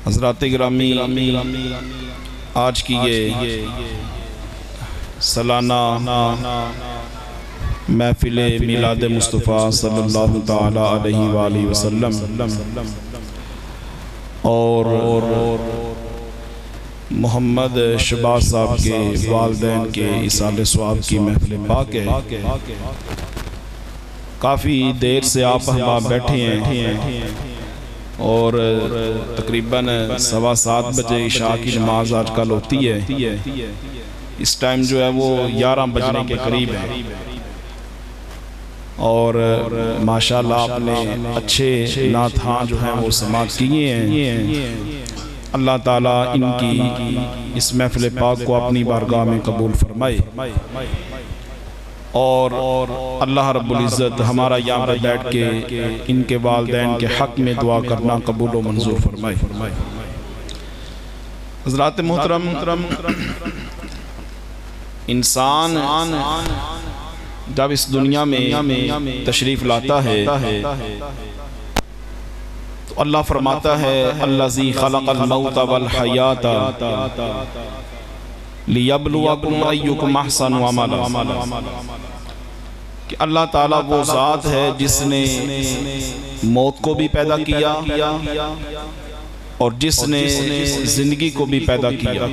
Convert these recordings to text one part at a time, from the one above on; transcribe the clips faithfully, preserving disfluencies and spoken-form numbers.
حضرات گرامی، آج کی یہ سالانہ محفل میلاد مصطفیٰ صلی اللہ تعالی علیہ وآلہ وسلم اور محمد شباز صاحب کے والدین کے ایصال ثواب کی محفل پاک ہے۔ کافی دیر سے آپ احباب بیٹھے ہیں اور تقریباً سوا سات بجے عشاء کی نماز آج کل ہوتی ہے۔ اس ٹائم جو ہے وہ گیارہ بجنے کے قریب ہے اور ماشاءاللہ آپ نے اچھے نعتاں جو ہیں وہ سماعت کیے ہیں۔ اللہ تعالیٰ ان کی اس محفل پاک کو اپنی بارگاہ میں قبول فرمائے اور اللہ رب العزت ہمارا یہاں پر بیٹھ کے ان کے والدین کے حق میں دعا کرنا قبول و منظور فرمائے۔ حضرات محترم، انسان جب اس دنیا میں تشریف لاتا ہے تو اللہ فرماتا ہے الذی خلق الموت والحیات لیبلوکم ایکم احسن عملا، کہ اللہ تعالیٰ وہ ذات ہے جس نے موت کو بھی پیدا کیا اور جس نے زندگی کو بھی پیدا کیا۔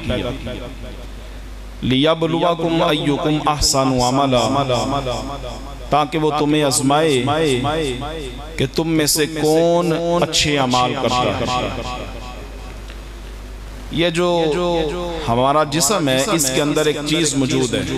لیبلوکم ایکم احسن عملا، تاکہ وہ تمہیں آزمائے کہ تم میں سے کون اچھے اعمال کرتا ہے۔ یہ جو ہمارا جسم ہے اس کے اندر ایک چیز موجود ہے،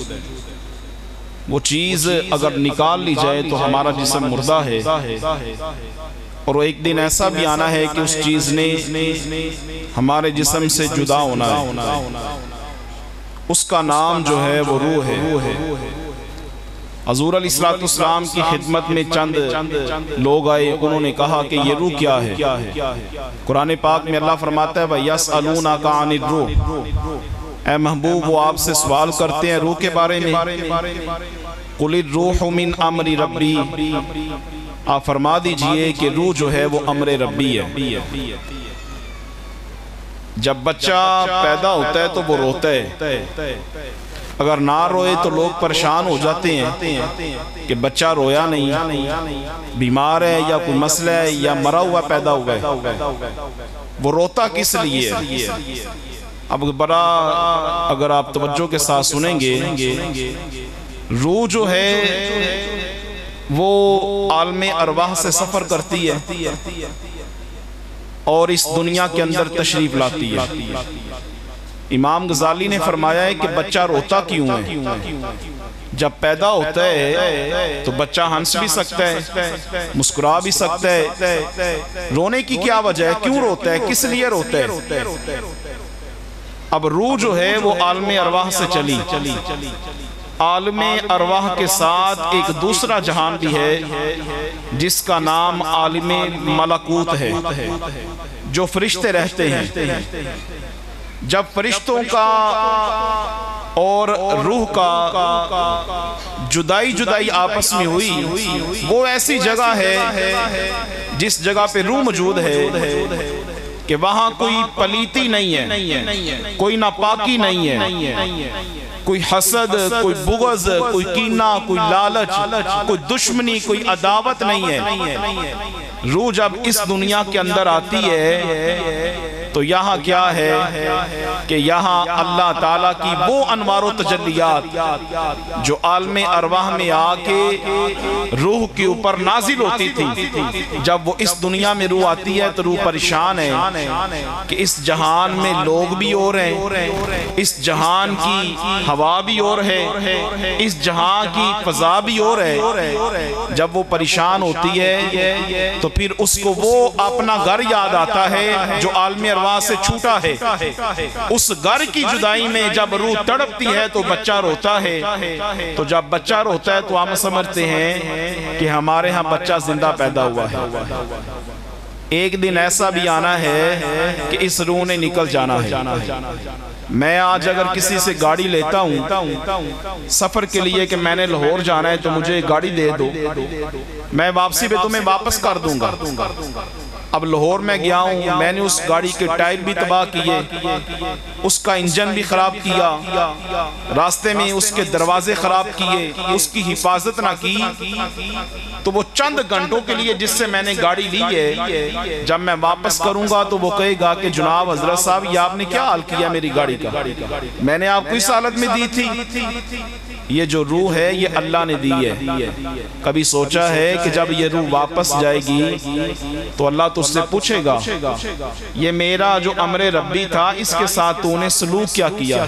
وہ چیز اگر نکال لی جائے تو ہمارا جسم مردہ ہے اور وہ ایک دن ایسا بھی آنا ہے کہ اس چیز نے ہمارے جسم سے جدا ہونا ہے۔ اس کا نام جو ہے وہ روح ہے۔ حضور علیہ السلام کی خدمت میں چند لوگ آئے، انہوں نے کہا کہ یہ روح کیا ہے؟ قرآن پاک میں اللہ فرماتا ہے وَيَسْأَلُونَكَ عَنِ الرُّوحِ، اے محبوب وہ آپ سے سوال کرتے ہیں روح کے بارے میں۔ قُلِ الرُّوحُ مِنْ أَمْرِ رَبِّي، آپ فرما دیجئے کہ روح جو ہے وہ امر ربی ہے۔ جب بچہ پیدا ہوتا ہے تو وہ روتا ہے، اگر نہ روئے تو لوگ پریشان ہو جاتے ہیں کہ بچہ رویا نہیں، بیمار ہے یا کوئی مسئلہ ہے یا مرا ہوا پیدا ہوا ہے، وہ روتا کس لیے ہے؟ اب بڑا اگر آپ توجہ کے ساتھ سنیں گے، روح جو ہے وہ عالم ارواح سے سفر کرتی ہے اور اس دنیا کے اندر تشریف لاتی ہے۔ امام غزالی نے فرمایا ہے کہ بچہ روتا کیوں ہے؟ جب پیدا ہوتا ہے تو بچہ ہنس بھی سکتا ہے، مسکرا بھی سکتا ہے، رونے کی کیا وجہ ہے؟ کیوں روتا ہے؟ کس لیے روتا ہے؟ اب روح جو ہے وہ عالم ارواح سے چلی، عالم ارواح کے ساتھ ایک دوسرا جہان بھی ہے جس کا نام عالم ملکوت ہے، جو فرشتے رہتے ہیں۔ جب فرشتوں کا اور روح کا جدائی جدائی آپس میں ہوئی، وہ ایسی جگہ ہے جس جگہ پہ روح موجود ہے کہ وہاں کوئی پلیتی نہیں ہے، کوئی ناپاکی نہیں ہے، کوئی حسد، کوئی بغض، کوئی کینہ، کوئی لالچ، کوئی دشمنی، کوئی عداوت نہیں ہے۔ روح جب اس دنیا کے اندر آتی ہے تو یہاں کیا ہے کہ یہاں اللہ تعالیٰ کی وہ انوار و تجلیات جو عالم ارواح میں آ کے روح کے اوپر نازل ہوتی تھی، جب وہ اس دنیا میں روح آتی ہے تو روح پریشان ہے کہ اس جہان میں لوگ بھی اور ہیں، اس جہان کی ہوا بھی اور ہے، اس جہان کی فضا بھی اور ہے۔ جب وہ پریشان ہوتی ہے تو پھر اس کو وہ اپنا گھر یاد آتا ہے جو عالم ارواح سے چھوٹا ہے۔ اس گھر کی جدائی میں جب روح تڑپتی ہے تو بچہ روتا ہے، تو جب بچہ روتا ہے تو ہم سمجھتے ہیں کہ ہمارے ہاں بچہ زندہ پیدا ہوا ہے۔ ایک دن ایسا بھی آنا ہے کہ اس روح نے نکل جانا ہے۔ میں آج اگر کسی سے گاڑی لیتا ہوں سفر کے لیے کہ میں نے لاہور جانا ہے تو مجھے گاڑی دے دو، میں واپسی پہ تمہیں واپس کر دوں گا، اب لاہور میں گیا ہوں، میں نے اس گاڑی کے ٹائر بھی تباہ کیے، اس کا انجن بھی خراب کیا، راستے میں اس کے دروازے خراب کیے، اس کی حفاظت نہ کی، تو وہ چند گھنٹوں کے لیے جس سے میں نے گاڑی لی ہے، جب میں واپس کروں گا تو وہ کہے گا کہ جناب حضرت صاحب یہ آپ نے کیا حال کیا میری گاڑی کا، میں نے آپ کو اس حالت میں دی تھی۔ یہ جو روح ہے یہ اللہ نے دی ہے۔ کبھی سوچا ہے کہ جب یہ روح واپس جائے گی تو اللہ تجھ سے پوچھے گا یہ میرا جو امر ربی تھا اس کے ساتھ تو نے سلوک کیا کیا،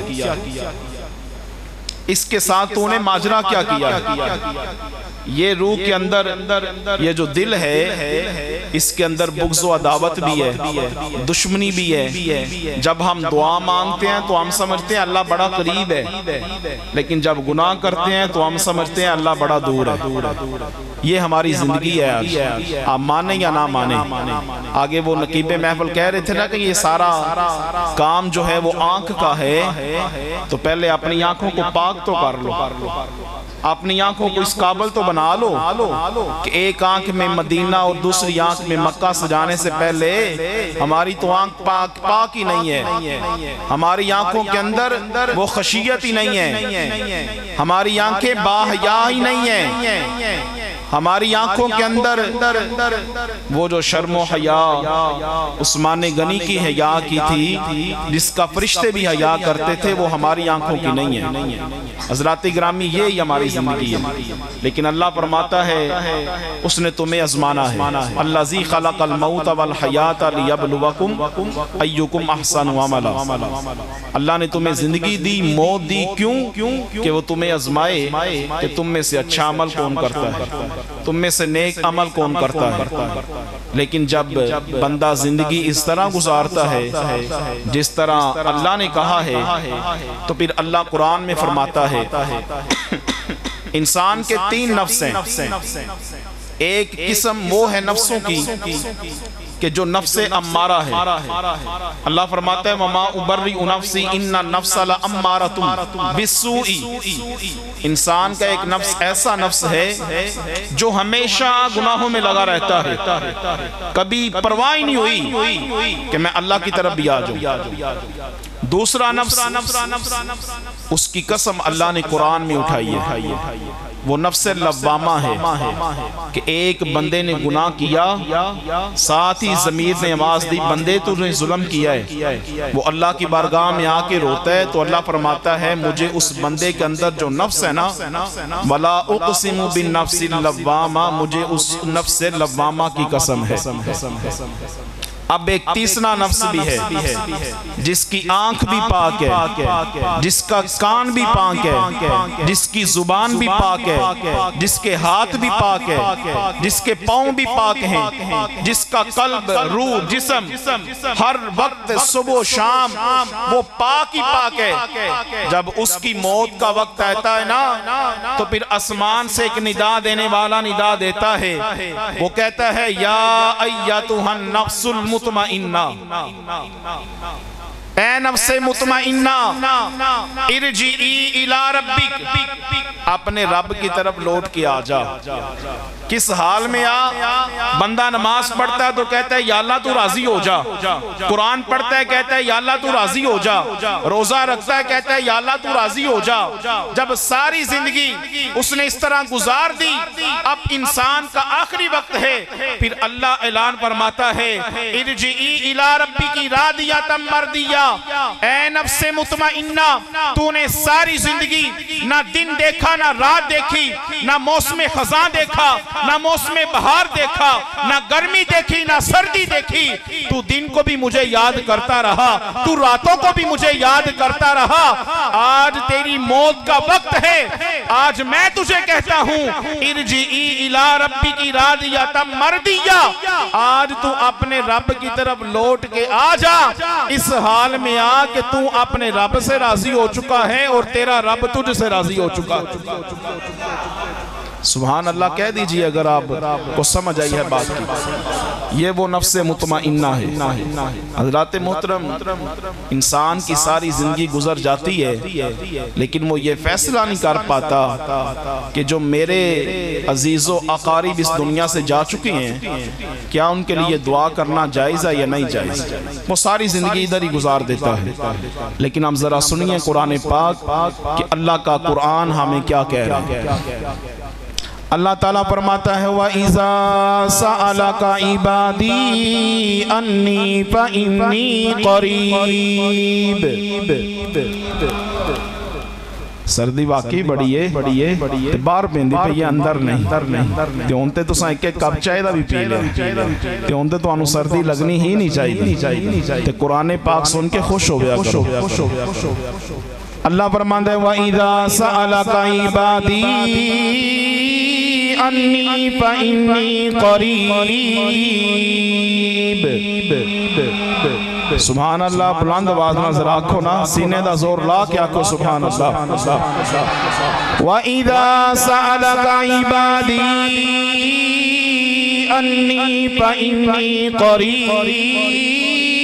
اس کے ساتھ تو نے ماجرا کیا کیا۔ یہ روح کے اندر یہ جو دل ہے اس کے اندر بغض و عداوت بھی ہے، دشمنی بھی ہے۔ جب ہم دعا مانگتے ہیں تو ہم سمجھتے ہیں اللہ بڑا قریب ہے، لیکن جب گناہ کرتے ہیں تو ہم سمجھتے ہیں اللہ بڑا دور ہے۔ یہ ہماری زندگی ہے آج، آپ مانیں یا نہ مانیں۔ آگے وہ نقیب محفل کہہ رہے تھے نا کہ یہ سارا کام جو ہے وہ آنکھ کا ہے، تو پہلے اپنی آنکھوں کو پاک تو کر لو، اپنی آنکھوں کو اس قابل تو بنا لو کہ ایک آنکھ میں مدینہ اور دوسری آنکھ میں مکہ سجانے سے پہلے ہماری تو آنکھ پاک پاک ہی نہیں ہے، ہماری آنکھوں کے اندر وہ خشیت ہی نہیں ہے، ہماری آنکھیں باحیا ہی نہیں ہیں، ہماری آنکھوں کے اندر وہ جو شرم و حیا عثمان غنی کی حیا کی تھی جس کا فرشتے بھی حیا کرتے تھے وہ ہماری آنکھوں کی نہیں ہے۔ حضرات گرامی یہ ہماری زندگی ہے، لیکن اللہ فرماتا ہے اس نے تمہیں ازمانا ہے۔ الذی خلق الموت والحیات لیبلوکم ایکم احسن عملا۔ اللہ نے تمہیں زندگی دی، موت دی، کیوں؟ کہ وہ تمہیں ازمائے کہ تم میں سے اچھا عمل کون کرتا ہے، تم میں سے نیک عمل کون کرتا ہے۔ لیکن جب بندہ زندگی اس طرح گزارتا ہے جس طرح اللہ نے کہا ہے تو پھر اللہ قرآن میں فرماتا ہے انسان کے تین نفس ہیں، ایک قسم وہ ہے نفسوں کی کہ جو نفس امارہ ہے۔ اللہ فرماتا ہے وَمَا أُبَرِّئُ نَفْسِي إِنَّ النَّفْسَ لَأَمَّارَةٌ بِالسُّوءِ۔ انسان کا ایک نفس ایسا نفس ہے جو ہمیشہ گناہوں میں لگا رہتا ہے، کبھی پرواہ نہیں ہوئی کہ میں اللہ کی طرف بھی آ جاؤں۔ دوسرا نفس اس کی قسم اللہ نے قرآن میں اٹھائی ہے، وہ نفس لوامہ ہے کہ ایک بندے نے گناہ کیا ساتھ ہی ضمیر نے آواز دی بندے تو نے ظلم کیا ہے، وہ اللہ کی بارگاہ میں آ کے روتا ہے تو اللہ فرماتا ہے مجھے اس بندے کے اندر جو نفس ہے نا وَلَا أُقْسِمُ بِالنَّفْسِ اللَّوَّامَةِ، مجھے اس نفس لوامہ کی قسم ہے۔ اب ایک تیسرا نفس بھی ہے جس کی آنکھ بھی پاک ہے، جس کا کان بھی پاک ہے، جس کی زبان بھی پاک ہے، جس کے ہاتھ بھی پاک ہے، جس کے پاؤں بھی پاک ہیں، جس کا قلب، روح، جسم ہر وقت صبح و شام وہ پاک ہی پاک ہے۔ جب اس کی موت کا وقت آتا ہے نا تو پھر آسمان سے ایک ندا دینے والا ندا دیتا ہے، وہ کہتا ہے یا ایتھا النفس مطمئنہ، اے نفس مطمئنہ ارجعی الی ربک، اپنے رب کی طرف لوٹ کے آ جا۔ کس حال میں آ؟ بندہ نماز پڑھتا ہے تو کہتا ہے یا اللہ تو راضی ہو جا، قرآن پڑھتا ہے کہتا ہے یا اللہ تو راضی ہو جا، روزہ رکھتا ہے کہتا ہے یا اللہ تو راضی ہو جا۔ جب ساری زندگی اس نے اس طرح گزار دی، اب انسان کا آخری وقت ہے، پھر اللہ اعلان فرماتا ہے ارجعی الی ربک راضیۃ مرضیہ، اے نفس مطمئنہ تو نے ساری زندگی نہ دن دیکھا نہ رات دیکھی، نہ موسم خزاں دیکھا نہ موسم بہار دیکھا، نہ گرمی دیکھی نہ سردی دیکھی، تو دن کو بھی مجھے یاد کرتا رہا، تو راتوں کو بھی مجھے یاد کرتا رہا۔ آج تیری موت کا وقت ہے، آج میں تجھے کہتا ہوں ارجعی الی ربک راضیۃ مرضیہ، آج تو اپنے رب کی طرف لوٹ کے آ جا، اس حال میں آ کہ تو اپنے رب سے راضی ہو چکا ہے اور تیرا رب تجھ سے راضی ہو چکا ہے۔ سبحان اللہ کہہ دیجئے اگر آپ کو سمجھ آئی ہے بات کی. یہ وہ نفس مطمئنہ ہے. حضرات محترم، انسان کی ساری زندگی گزر جاتی ہے لیکن وہ یہ فیصلہ نہیں کر پاتا کہ جو میرے عزیز و اقارب اس دنیا سے جا چکے ہیں کیا ان کے لیے دعا کرنا جائز ہے یا نہیں جائز. وہ ساری زندگی ادھر ہی گزار دیتا ہے. لیکن ہم ذرا سنیے قرآن پاک کہ اللہ کا قرآن ہمیں کیا کہہ رہا ہے. اللہ تعالیٰ فرماتا ہے وَإِذَا سَأَلَكَ عِبَادِي أَنِّي فَإِنِّي قَرِيبٌ. سردی واقعی بڑی ہے بار پیندی پہ یہ اندر نہیں تے ہونتے تو ساں ایک ایک کپ چائے دا بھی پی لیں تے ہونتے تو انہوں سردی لگنی ہی نہیں چاہیے تے قرآن پاک سن کے خوش ہو گیا کرو. اللہ فرماتا ہے وَإِذَا سَأَلَكَ عِبَادِي انی فإنی قریب. سبحان اللہ. بلند آواز نظر آکھو نا، سینے دا زور لا کے آکھو سبحان اللہ. وَإِذَا سَأَلَكَ عِبَادِي أَنِّي فَإِنِّي قَرِيبٌ.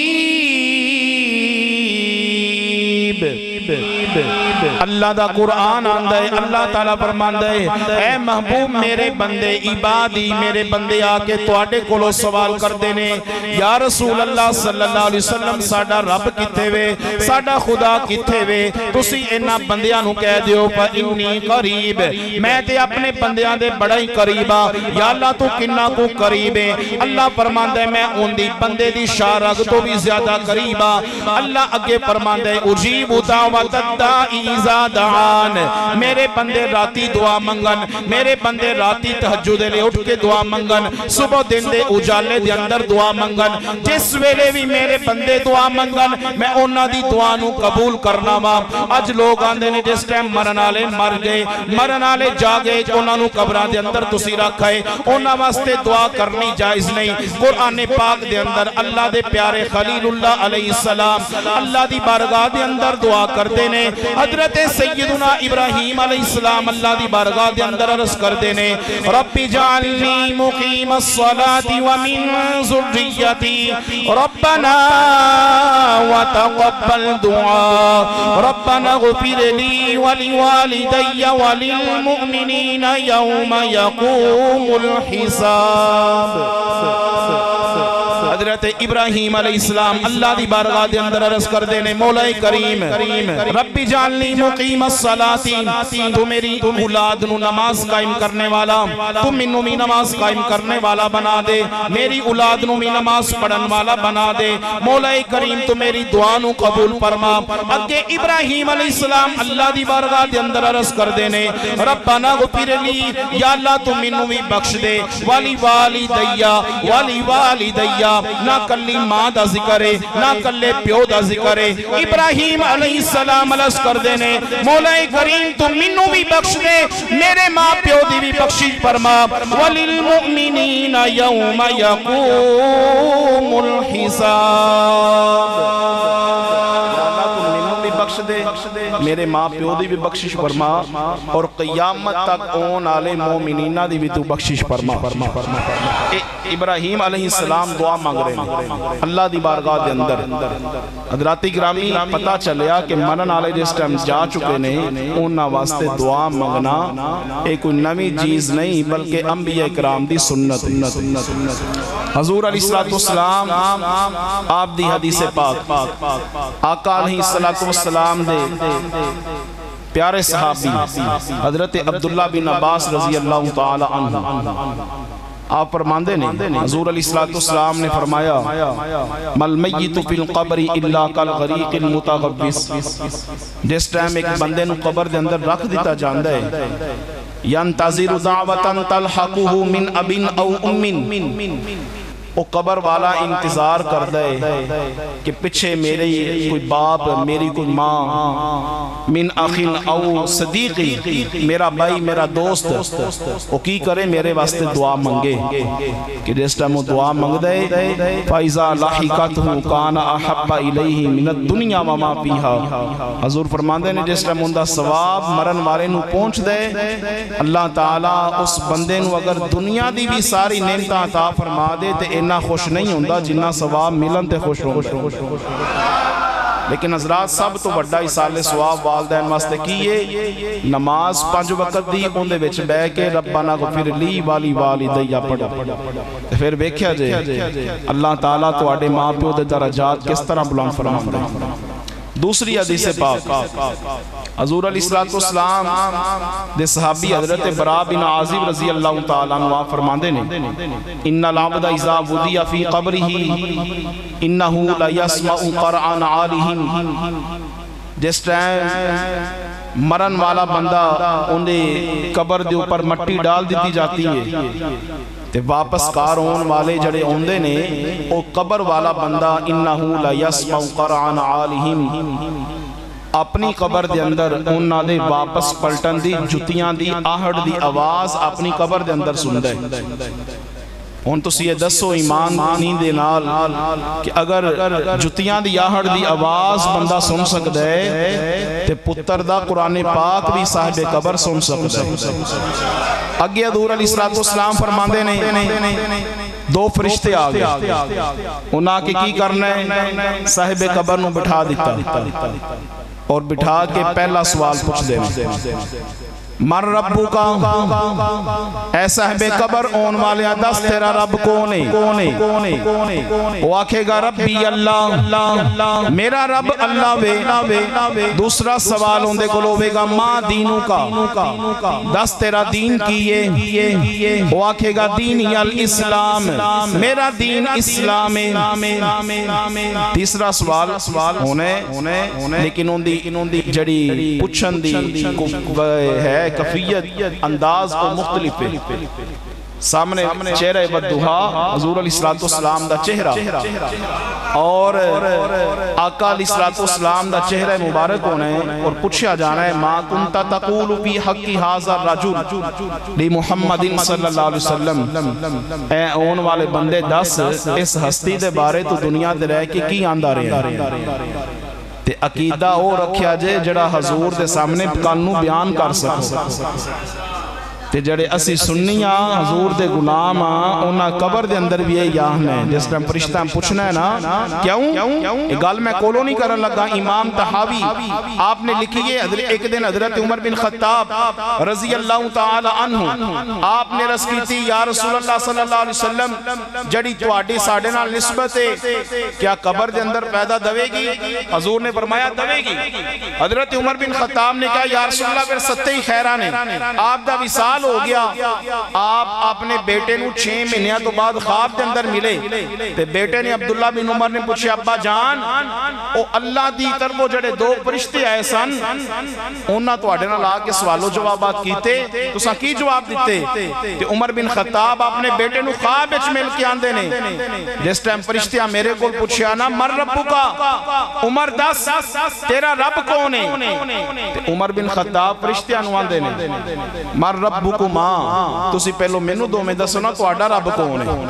اللہ دا قرآن آندہ ہے. اللہ تعالیٰ فرماندہ ہے اے محبوب میرے بندے عبادی میرے بندے آکے تواڈے کولو سوال کر دینے یا رسول اللہ صلی اللہ علیہ وسلم ساڈا رب کتھے وے، ساڈا خدا کتھے وے. تسی انہاں بندیاں نو کہہ دیو فإنی قریب، میں تے اپنے بندیاں دے بڑا ہی قریبا. یا اللہ تو کنہ کو قریب ہے. اللہ فرماندہ ہے میں ان دی بندے دی شارگ تو بھی زیادہ قریبا. اللہ اگے فرماندہ ہے اجیب دعوت الدائی اذا دعان. میرے بندے راتی دعا منگن، میرے بندے راتی تہجد لے اٹھ کے دعا منگن، صبح دن دے اجالے دے اندر دعا منگن. جس ویلے بھی میرے بندے دعا منگن میں انہاں دی دعا نو قبول کرنا وا. اج لوگ آندے نے جس ٹائم مرن والے مر گئے، مرن والے جا گئے، انہاں نو قبراں دے اندر تسی رکھائے، انہاں واسطے دعا کرنی جائز نہیں. قرآن پاک دے اندر اللہ دے پیارے خلیل اللہ علیہ السلام اللہ دی بارگاہ دے اندر دعا کردے نے. حضرت سیدنا ابراہیم علیہ السلام اللہ دی بارگاہ دے اندر عرض کر دینے رب جعلنی مقیم الصلاة ومن ذریتی ربنا وتقبل دعا ربنا اغفر لی ولوالدی وللمؤمنین یوم یقوم الحساب. حضرت ابراہیم علیہ السلام اللہ دی بارگاہ دے اندر عرض کر دینے مولا کریم رب جعلنی مقیم الصلاة، تو میری اولاد نو نماز قائم کرنے والا، تو منو می نماز قائم کرنے والا بنا دے، میری اولاد نو می نماز پڑھن والا بنا دے. مولا کریم تو میری دعا نو قبول فرما. اگے ابراہیم علیہ السلام اللہ دی بارگاہ دے اندر عرض کر دینے ربنا غفر لی، یا اللہ تو منو می بخش دے، والی والدیا والی والدیا. نہ کلی ماں دا ذکر ہے نہ کلے پیو دا ذکر ہے. ابراہیم علیہ السلام علیہ کر دینے مولا کریم تو منو بھی بخش دے، میرے ماں پیو دی بھی بخشش فرما. وَلِلْمُؤْمِنِينَ يَوْمَ يَقُومُ الْحِسَابِ. بخش دے، میرے ماں پیو دی بھی بخشش فرما اور قیامت تک اون آلے مومنینہ دی بھی تو بخشش فرما. ابراہیم علیہ السلام دعا مانگ رہے ہیں اللہ دی بارگاہ دے اندر. حضرات گرامی پتا چلیا کہ منن آلے جس ٹائم جا چکے نہیں انہاں واسطے دعا مانگنا ایک کوئی نمی چیز نہیں بلکہ انبیاء کرام دی سنت. حضور علیہ السلام آپ دی حدیث پاک آقا علیہ السلام دے پیارے صحابی حضرت عبداللہ بن عباس رضی اللہ تعالی عنہ آپ فرماندے نے حضور علیہ السلام نے فرمایا مل میت فی القبر الا کالغریق المتغبس. جس ٹائم ایک بندے نو قبر دے اندر رکھ دیتا جاندہ ہے ینتظر دعوتا تلحقه من ابن او ام، وہ قبر والا انتظار کر دے کہ پچھے میری کوئی باپ، میری کوئی ماں، من اخین او صدیقی، میرا بھائی، میرا دوست، وہ کی کرے میرے واسطے دعا منگے کہ جس ٹائم وہ دعا منگ دے فَإِذَا لَحِقَتْهُ كَانَ أَحَبَّ إِلَيْهِ مِنَ الدُّنْيَا وَمَا فِيهَا۔ حضور فرماندے نے جس ٹائم اندہ ثواب مرن والے نو پہنچ دے، اللہ تعالیٰ اس بندے نو اگر دنیا دی بھی ساری نعمتاں عطا فرما دے تے اتنا خوش نہیں ہوندہ جنہ ثواب ملن تے خوش ہوندہ۔ لیکن حضرات سب تو بڑا ایسال ثواب والدین واسطے کیے نماز پانچ وقت دی اندے وچ بے کے ربنا غفر لی والی والدیہ پڑھا، پھر بیکھیا جے اللہ تعالیٰ تو آڑے ماں پیو دے درجات کس طرح بلند فرما دے۔ دوسری حدیث پاک حضور علیہ السلام دے صحابی حضرت برا بن عازب رضی اللہ تعالیٰ عنہ فرماندے نے ان العبد اذا ودی فی قبرہ انہو لا یسمع قرآن عالہم۔ جس ٹائم مرن والا بندہ انہیں قبر دے اوپر مٹی ڈال دیتی جاتی ہے تے واپس کار ہون والے جڑے ہوندے نے او قبر والا بندہ انہو لا یسمع قرآن عالہم، اپنی قبر دے اندر انہاں دے واپس پلٹن دی جتیاں دی آہڑ دی آواز اپنی قبر دے اندر سن دے۔ ہون تو یہ دسو ایمان نہیں دے نال کہ اگر جتیاں دی آہڑ دی آواز بندہ سن سکتا ہے تے پتر دا قرآن پاک بھی صاحب قبر سن سکتا ہے۔ اگے حضور علیہ السلام فرماندے نے دو فرشتے آگے انہاں کے کی کرنا ہے، صاحب قبر نو بٹھا دیتا اور بٹھا کے پہلا سوال پوچھ دے من ربو کا، اے صاحب قبر اون والے دس تیرا رب کونے؟ وہ آکھے گا ربی اللہ، میرا رب اللہ وے۔ دوسرا سوال ہوندے کو لوے گا ماں دینوں کا، دس تیرا دین کیے؟ وہ آکھے گا دینی الاسلام، میرا دین اسلام ہے۔ تیسرا سوال ہونے لیکن ان دی جڑی پچھن دی ہے کفیت انداز کو مختلف ہے۔ سامنے چہرہ بددہا حضور علیہ السلام دا چہرہ اور آقا علیہ السلام دا چہرہ مبارک ہونا ہے اور پوچھا جانا ہے ما کنتا تقول فی حق ھذا الرجل لی محمد صلی اللہ علیہ وسلم، اے اون والے بندے دس اس ہستی دے بارے تو دنیا دے رہ کے کی آندہ رہے تے عقیدہ او رکھیا جے جڑا حضور دے سامنے کانوں بیان کر سکو تے جڑے اسی سنیاں حضور دے غلام انہاں قبر دے اندر بھی یہ یاہن ہے۔ جس ٹائم پرشتہ پوچھنا ہے نا کیوں یہ گل میں کولو نہیں کرن لگا، امام تحاوی آپ نے لکھی ہے ایک دن حضرت عمر بن خطاب رضی اللہ تعالی عنہ آپ نے رس کی تھی یا رسول اللہ صلی اللہ علیہ وسلم جڑی تواڈی ساڈے نال نسبت ہے کیا قبر دے اندر پیدا دوے گی؟ حضور نے فرمایا دوے گی۔ حضرت عمر بن خطاب نے کہا یا رسول اللہ پھر ستے ہی خیرانے آپ دا وصال ہو گیا، آپ اپنے بیٹے نو چھ مہینیاں تو بعد خواب دے اندر ملے تے بیٹے نے عبداللہ بن عمر نے پوچھے ابا جان او اللہ دی طرف وہ جڑے دو فرشتے آئے سن انہاں تو اڑے نال آ کے سوال و جوابات کیتے تساں کی جواب دیتے؟ تے عمر بن خطاب اپنے بیٹے نو خواب وچ مل کے آندے نے جس ٹائم فرشتیاں میرے کول پوچھیا نا من ربو کا، عمر دس تیرا رب کون ہے؟ تے عمر بن خطاب فرشتیاں نو آندے نے من ربو کو ماں تسی پہلو مینو دو میں دسو نا تو آڈا رب کون ہے؟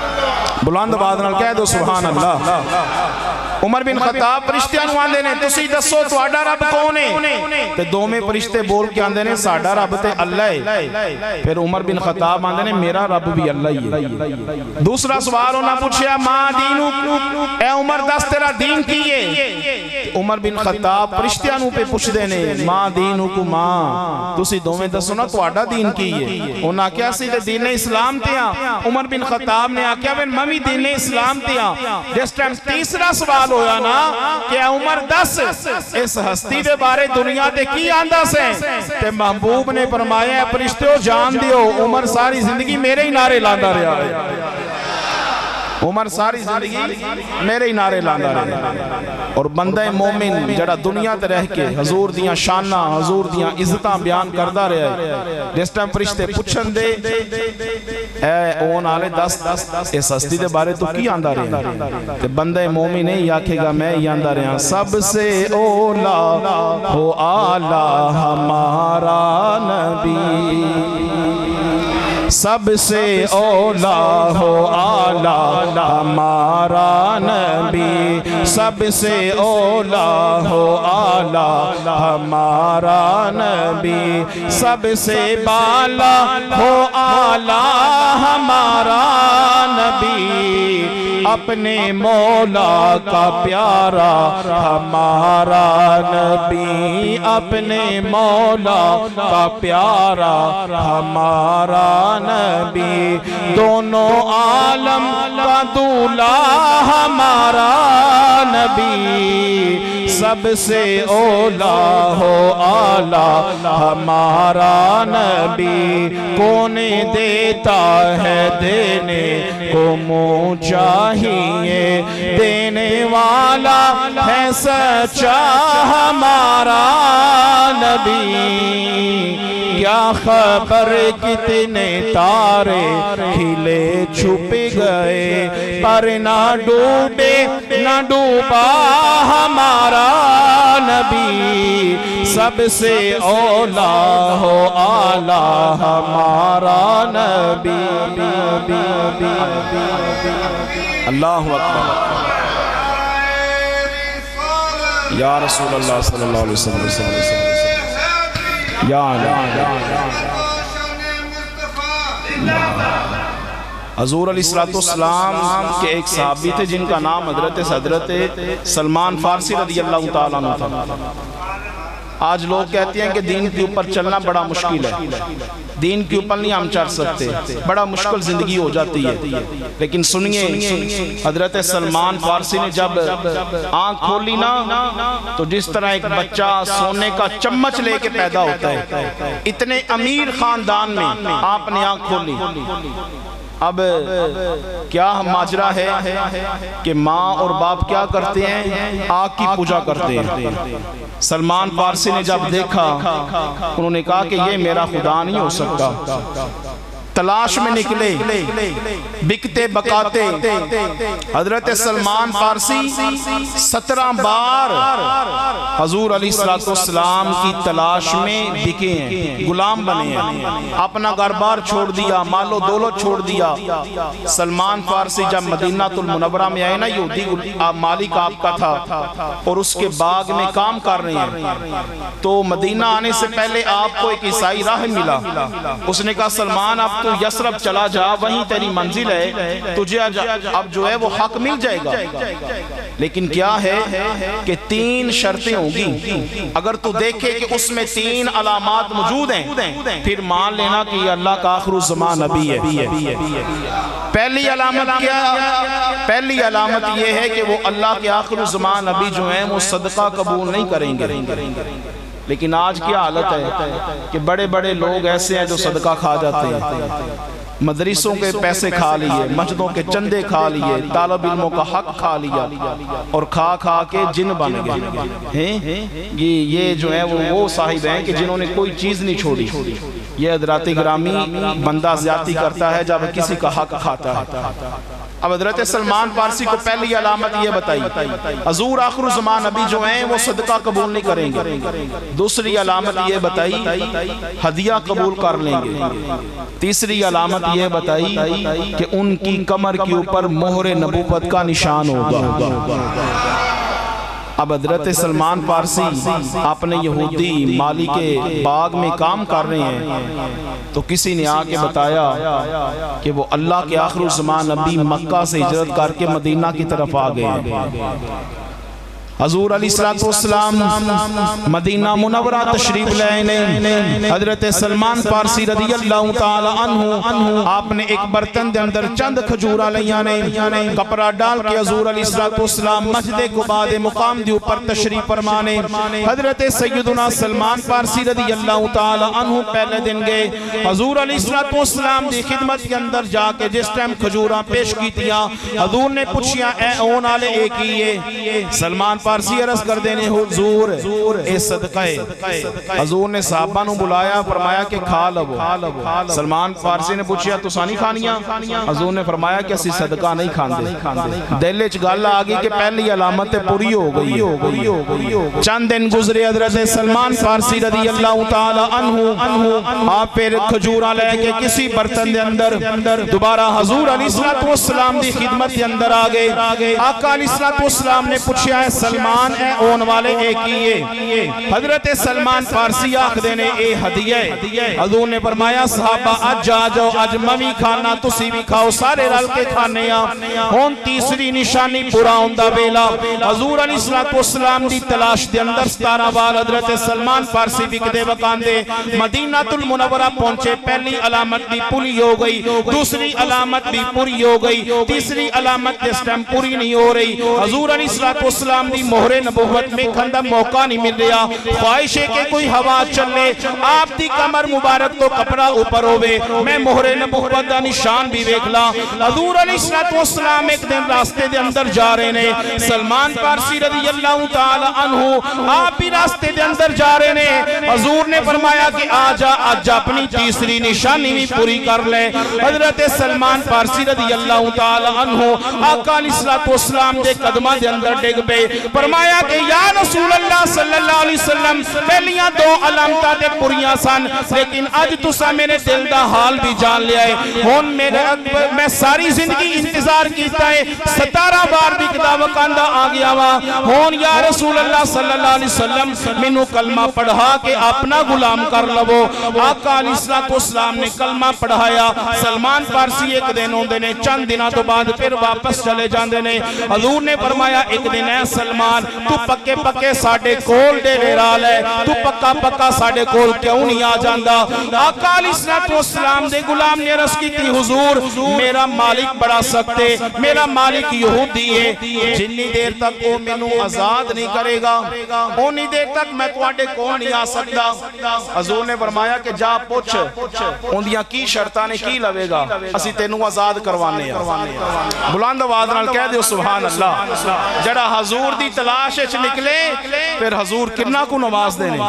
بلند آواز نال کہہ دو سبحان اللہ۔ عمر بن خطاب فرشتیاں نو آندے نے تسی دسو تواڈا رب کون ہے؟ تے دو میں فرشتے بول کے آندے نے ساڈا رب تے اللہ ہے۔ پھر عمر بن خطاب آندے نے میرا رب بھی اللہ ہی ہے۔ دوسرا سوال انہاں پوچھیا ماں دینو، اے عمر دس تیرا دین کی ہے؟ عمر بن خطاب فرشتیاں نو پہ پوچھ دے نے ماں دینو کو ماں تسی دو میں دسو نا تواڈا دین کی ہے؟ انہاں کیا سی تے دین اسلام تے ہاں۔ عمر بن خطاب نے آکھیا میں ممی دین اسلام تے ہاں۔ جس ٹائم تیسرا سوال ہویا نا کہ عمر دس اس ہستی دے بارے دنیا دے کی آندہ سے تے محبوب نے فرمایا ہے فرشتوں جان دیو عمر ساری زندگی میرے ہی نعرے لاندہ رہا ہے۔ عمر ساری زندگی میرے ہی نعرے لاندہ رہے اور بندہ مومن جڑا دنیا تے رہ کے حضور دیاں شانہ حضور دیاں عزتاں بیان کردہ رہے جس ٹائم پرشتے پچھن دے اے اون آلے دس اس ہستی دے بارے تو کی آندہ رہے تے بندہ مومن ہے یا کہے گا میں ہی آندہ رہے ہیں سب سے اولا ہو آلہ ہمارا نبی سب سے اولا ہو آلہ ہمارا نبی سب سے اولا ہو آلہ ہمارا نبی سب سے بالا ہو آلہ ہمارا نبی اپنے مولا کا پیارا ہمارا نبی اپنے مولا کا پیارا ہمارا نبی دونوں عالم کا دولہ ہمارا نبی سب سے اولا ہو آلہ ہمارا نبی کون دیتا ہے دینے کو منہ چاہیے دینے والا ہے سچا ہمارا نبی کیا خبر کتنے تارے کھلے چھپ گئے پر نہ ڈوبے نہ ڈوبا ہمارا نبی سب سے اولا ہو آلہ ہمارا نبی اللہ اکبر یا رسول اللہ صلی اللہ علیہ وسلم یا حضور علیہ السلام کے ایک صحابی تھے جن کا نام حضرت حضرت سلمان فارسی رضی اللہ تعالیٰ عنہ تھا آج لوگ کہتے ہیں کہ دین کے اوپر چلنا بڑا مشکل ہے دین کے اوپر نہیں ہم چل سکتے بڑا مشکل زندگی ہو جاتی ہے لیکن سنیے حضرت سلمان فارسی نے جب آنکھ کھولی نا تو جس طرح ایک بچہ سونے کا چمچ لے کے پیدا ہوتا ہے اتنے امیر خاندان میں آپ نے آنکھ کھولی اب کیا ماجرا ہے کہ ماں اور باپ کیا کرتے ہیں آگ کی پوجا کرتے ہیں سلمان فارسی نے جب دیکھا انہوں نے کہا کہ یہ میرا خدا نہیں ہو سکتا تلاش میں نکلے بکتے بکاتے حضرت سلمان فارسی سترہ بار حضور علیہ السلام کی تلاش میں بکے ہیں غلام بنے ہیں اپنا گھر بار چھوڑ دیا مال و دولت چھوڑ دیا سلمان فارسی جب مدینہ المنورہ میں آئے نا یہودی مالک آپ کا تھا اور اس کے باغ میں کام کر رہے ہیں تو مدینہ آنے سے پہلے آپ کو ایک عیسائی راہب ملا اس نے کہا سلمان آپ تو یسرب چلا جا وہیں تیری منزل ہے تجھے اب جو ہے وہ حق مل جائے گا لیکن کیا ہے کہ تین شرطیں ہوں گی اگر تو دیکھے کہ اس میں تین علامات موجود ہیں پھر مان لینا کہ یہ اللہ کا آخر الزمان نبی ہے پہلی علامت کیا پہلی علامت یہ ہے کہ وہ اللہ کے آخر الزمان نبی جو ہیں وہ صدقہ قبول نہیں کریں گے لیکن آج کیا حالت ہے کہ بڑے بڑے لوگ ایسے ہیں جو صدقہ کھا جاتے ہیں مدرسوں کے پیسے کھا لیے مسجدوں کے چندے کھا لیے طالب علموں کا حق کھا لیا اور کھا کھا کے جن بن گئے یہ جو ہے وہ صاحب ہیں کہ جنہوں نے کوئی چیز نہیں چھوڑی یہ حضرات گرامی بندہ زیادتی کرتا ہے جب کسی کا حق کھاتا ہے اب حضرت سلمان فارسی کو پہلی علامت یہ بتائی حضور آخر الزمان نبی جو ہیں وہ صدقہ قبول نہیں کریں گے دوسری علامت یہ بتائی ہدیہ قبول کر لیں گے تیسری علامت یہ بتائی کہ ان کی کمر کے اوپر مہر نبوت کا نشان ہوگا اب حضرت سلمان فارسی اپنے یہودی مالی کے باغ میں کام کر رہے ہیں تو کسی نے آ کے بتایا کہ وہ اللہ کے آخر الزمان نبی مکہ سے ہجرت کر کے مدینہ کی طرف آ گئے حضور علیہ السلام مدینہ منورہ تشریف لائنے، حضرت سلمان فارسی رضی اللہ تعالی عنہ آپ نے ایک برتن دے اندر چند کھجورہ لیانے کپڑا ڈال کے حضور علیہ السلام مسجد قباء دے مقام دی اوپر تشریف فرمانے۔ حضرت سیدنا سلمان فارسی رضی اللہ تعالی عنہ پہلے دن گئے، حضور علیہ السلام دی خدمت کے اندر جا کے جس ٹائم کھجورہ پیش کی تیا، حضور نے پوچھیا اے اون آلے ایک ہی ہے؟ سلمان فارسی عرض کر دینے حضور اے صدقہ ہے۔ حضور نے صحابہ نو بلایا، فرمایا کہ کھا لو۔ سلمان فارسی نے پوچھیا تو سانی کھانیاں؟ حضور نے فرمایا کہ اسی صدقہ نہیں کھاندے۔ دلے چ گل آگئی کہ پہلی علامت پوری ہو گئی۔ چند دن گزرے، حضرت سلمان فارسی رضی اللہ تعالی عنہ آپ پھر کھجورہ لے کے کسی برتن دے اندر دوبارہ حضور علیہ السلام دی خدمت کے اندر آگئے۔ آقا علیہ السلام نے پوچھا ہے سلمان اے اون والے ایک ہی ہے؟ حضرت سلمان فارسی آکھ دینے اے ہدیہ ہے۔ حضور نے فرمایا صحابہ اج آ جاؤ، اج ممی کھانا تسی بھی کھاؤ، سارے رل کے کھانے آ۔ ہون تیسری نشانی پورا ہوندہ بیلا، حضور علیہ السلام دی تلاش دے اندر ستارہ بار حضرت سلمان فارسی بھی کدے وکان دے مدینہ المنورہ پہنچے۔ پہلی علامت بھی پوری ہو گئی، دوسری علامت بھی پوری ہو گئی، تیسری علامت اس ٹائم پوری نہیں ہو رہی۔ حضور علیہ السلام دی مہر نبوت میں کھندہ موقع نہیں مل رہا، خواہش ہے کہ کوئی ہوا چلے، آپ دی کمر مبارک تو کپڑا اوپر ہوئے، میں مہر نبوت دا نشان بھی ویکھلا۔ حضور علیہ السلام ایک دن راستے دے اندر جا رہے نے، سلمان فارسی رضی اللہ تعالی عنہ آپ بھی راستے دے اندر جا رہے نے۔ حضور نے فرمایا کہ آجا آج اپنی تیسری نشانی بھی پوری کر لے۔ حضرت سلمان فارسی رضی اللہ تعالی عنہ آقا علیہ السلام دے قدمہ دے اندر ڈگ پہ، فرمایا کہ یا رسول اللہ صلی اللہ علیہ وسلم پہلیاں دو علامتہ دے پوریاں سن، لیکن آج تسا میرے دل دا حال بھی جان لیا ہے۔ ہون میں ساری زندگی انتظار کیتا ہے، ستارہ بار بھی کتاب کاندہ آگیا وا۔ ہون یا رسول اللہ صلی اللہ علیہ وسلم منو کلمہ پڑھا کہ اپنا غلام کر لو۔ آقا علیہ السلام نے کلمہ پڑھایا۔ سلمان فارسی ایک دن ہوندے نے، چند دنہ تو بعد پھر واپس چلے جاندے نے۔ حضور نے فرمایا ایک دن اے سلمان تو پکے پکے ساڑھے کول دے ریرال ہے، تو پکا پکا ساڑھے کول کیوں نہیں آ جاندہ؟ آقا علیہ السلام دے غلام نے عرض کی تھی حضور میرا مالک بڑا سکتے، میرا مالک یہودی ہے، جنی دیر تک وہ میں نو آزاد نہیں کرے گا اونی دیر تک میں تواڈے کول نہیں آ سکتا۔ حضور نے فرمایا کہ جا پوچھ اندیاں کی شرطانے کی لوے گا، اسی تینوں آزاد کروانے ہیں۔ بلند آواز نال کہہ دیو سبحان اللہ۔ جڑا حضور دی تلاش اچ نکلے پھر حضور کنا کو نواز دینے۔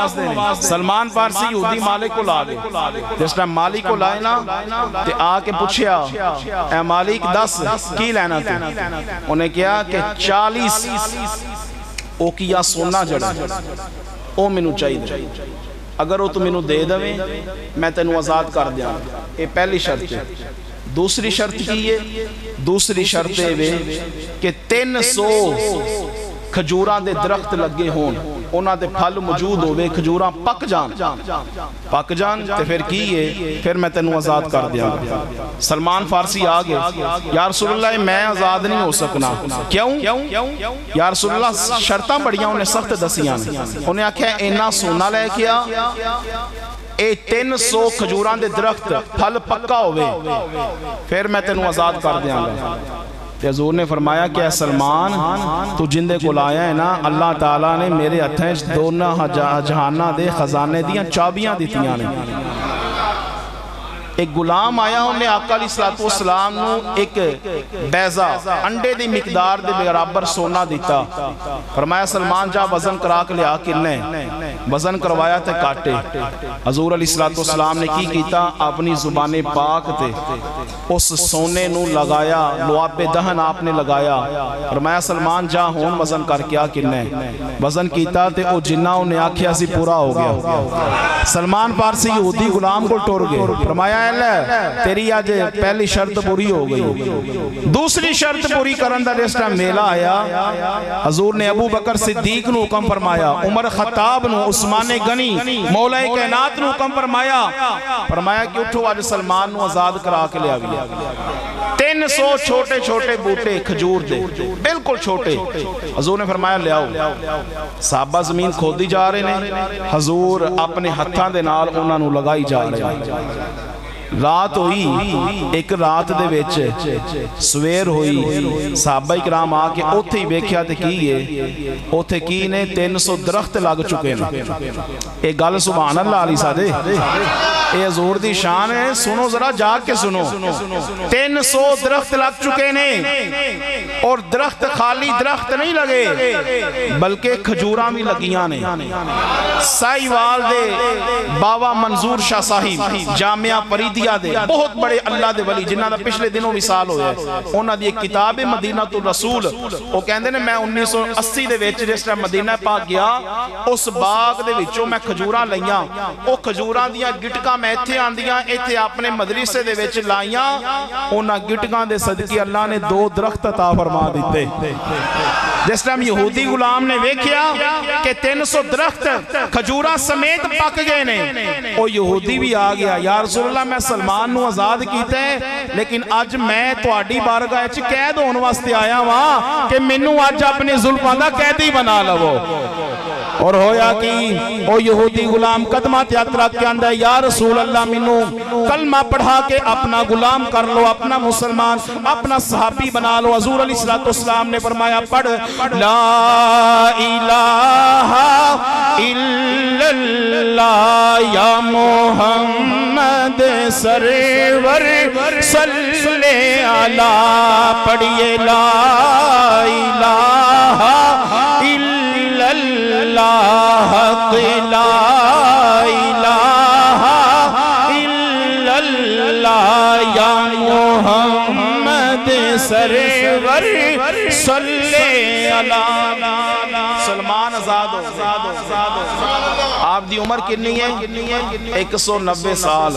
سلمان فارسی یہودی مالک کو لا گئے، جس ٹائم مالک کو لائے نا تے آ کے پوچھیا اے مالک دس کی لینا تھی؟ انہیں کیا کہ چالیس اوکیا سونا جڑا او منو چاہیے، اگر وہ تو منو دے دویں میں تینوں آزاد کر دیا۔ یہ پہلی شرط ہے۔ دوسری شرط کی ہے، دوسری شرط ہے کہ تین سو کھجوراں دے درخت لگے ہون، انہاں دے پھل موجود ہوئے، کھجوراں پک جان پک جان تے پھر کی ہے پھر میں تینوں آزاد کر دیا۔ سلمان فارسی آگے یا رسول اللہ میں آزاد نہیں ہو سکنا، کیوں؟ یا رسول اللہ شرطاں بڑیاں انہیں سخت دسیاں، انہیں آکھیا اینا سونا لے کیا اے تین سو کھجوران دے درخت پھل پکا ہوئے پھر میں تینوں آزاد کر دیا گا۔ حضور نے فرمایا کہ اے سلمان تو جندے کو لایا ہے نا، اللہ تعالیٰ نے میرے ہتھیں دونہ جہانہ دے خزانے دیاں چابیاں دیتیاں نے۔ ایک غلام آیا انہیں آقا علیہ السلام نو ایک بیضہ انڈے دی مقدار دے برابر سونا دیتا، فرمایا سلمان جا وزن کرا کے لیا کنے، وزن کروایا تے کاٹے۔ حضور علیہ السلام نے کی کیتا اپنی زبان پاک تے اس سونے نو لگایا، لعاب دہن آپ نے لگایا، فرمایا سلمان جا ہون وزن کر کیا کنے، وزن کیتا تے او جنہ انہیں آکھیا سی پورا ہو گیا۔ سلمان فارسی یہودی غلام کو ٹور گئے، فرمایا تیری آج پہلی شرط پوری ہو گئی، دوسری شرط پوری کرن دا جس ٹائم میلہ آیا، حضور نے ابو بکر صدیق نو حکم فرمایا، عمر خطاب نو، عثمان غنی، مولا کائنات نو حکم فرمایا، فرمایا کہ اٹھو آج سلمان نو آزاد کرا کے لے آگیا۔ تین سو چھوٹے چھوٹے بوٹے کھجور دے بالکل چھوٹے. حضور نے فرمایا لے آؤ. صحابہ زمین کھودی جا رہے ہیں, حضور اپنے ہتھاں دے نال انہاں نوں لگائی جا رہے ہیں. رات ہوئی, ایک رات دے وچ سویر ہوئی, صحابہ اکرام آ کے اوتھے ہی بیکھیا تے کی ہے, اوتھے کی نے تین سو درخت لگ چکے ہیں. ایک گل سبحان اللہ علی سادے, اے حضور دی شان ہے, سنو ذرا جاگ کے سنو. تین سو درخت لگ چکے نے, اور درخت خالی درخت نہیں لگے بلکہ کھجوراں بھی لگیاں نے. سائیوال دے بابا منظور شاہ صاحب جامعہ پریدی دے بہت بڑے اللہ دے ولی جنہاں دا پچھلے دنوں مثال ہویا ہے, انہاں دی ایک کتاب ہے مدینہ الرسول. وہ کہندے نے میں انیس سو اسی دے وچ جس طرح مدینہ پاک گیا, اس باغ دے وچوں میں کھجوراں لائیاں. او کھجوراں دیاں گٹکاں میں ایتھے آندیاں, ایتھے اپنے مدرسے دے وچ لائیاں. انہاں گٹکاں دے صدقے اللہ نے دو درخت عطا فرما دیتے. جس طرح یہودی غلام نے ویکھیا کہ تین سو درخت کھجوراں سمیت پک گئے نے, او یہودی بھی آ گیا, یا رسول اللہ میں سلمان نو آزاد کیتا ہے, لیکن آج میں تواڈی بارگاہ وچ قید ہون واسطے آیا ہاں کہ مینوں آج اپنی زلفاں دا قیدی بنا لو. اور ہویا کہ او یہودی غلام قدمہ تے ہاتھ رکھ کے آندا ہے, یا رسول اللہ مینوں کلمہ پڑھا کے اپنا غلام کر لو, اپنا مسلمان, اپنا صحابی بنا لو. حضور علیہ الصلوۃ والسلام نے فرمایا پڑھ لا الہ الا اللہ یا محمد سرور صلی علی, پڑھئے لا الہ الا اللہ لا الہ الا اللہ یا محمد سرور صلی علی. سلمان آزاد ہو. آپ دی عمر کنی ہے؟ ایک سو نبے سال.